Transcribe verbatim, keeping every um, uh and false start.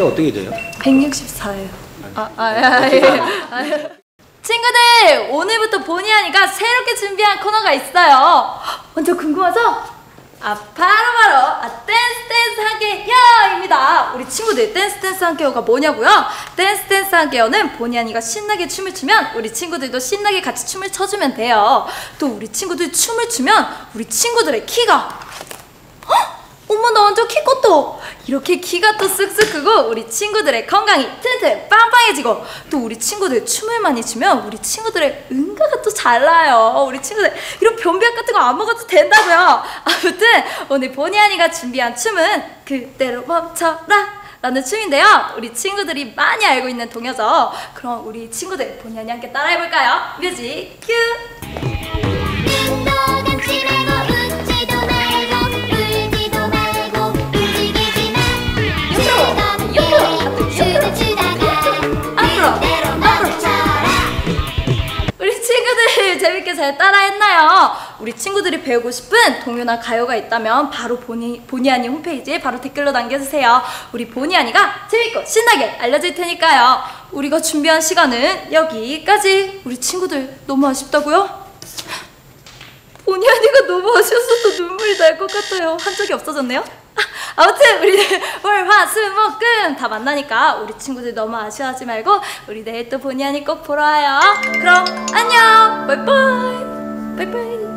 키 어떻게 돼요? 백육십사예요. 아, 아, 아, 예. 아, 예. 친구들, 오늘부터 보니하니가 새롭게 준비한 코너가 있어요. 먼저 궁금하죠? 아, 바로바로 아, 댄스 댄스 함께요입니다. 우리 친구들 댄스 댄스 함께요가 뭐냐고요? 댄스 댄스 함께요는 보니하니가 신나게 춤을 추면 우리 친구들도 신나게 같이 춤을 춰주면 돼요. 또 우리 친구들 춤을 추면 우리 친구들의 키가 헉! 어머, 나 완전 키 컸다. 이렇게 키가 또 쓱쓱 크고 우리 친구들의 건강이 튼튼 빵빵해지고, 또 우리 친구들 춤을 많이 추면 우리 친구들의 응가가 또 잘 나요. 우리 친구들 이런 변비약 같은 거 안 먹어도 된다고요. 아무튼 오늘 보니하니가 준비한 춤은 그대로 멈춰라 라는 춤인데요, 우리 친구들이 많이 알고 있는 동요죠. 그럼 우리 친구들 보니하니 함께 따라해볼까요? 뮤직 큐! 재밌게 잘 따라했나요? 우리 친구들이 배우고 싶은 동요나 가요가 있다면 바로 보니, 보니하니 홈페이지에 바로 댓글로 남겨주세요. 우리 보니하니가 재밌고 신나게 알려줄 테니까요. 우리가 준비한 시간은 여기까지. 우리 친구들 너무 아쉽다고요? 보니하니가 너무 아쉬워서 눈물이 날 것 같아요. 한 적이 없어졌네요? 아무튼 우리 월, 화, 수, 목, 금 다 만나니까 우리 친구들 너무 아쉬워하지 말고 우리 내일 또 보니하니 꼭 보러 와요. 그럼 안녕. 바이바이. 바이바이.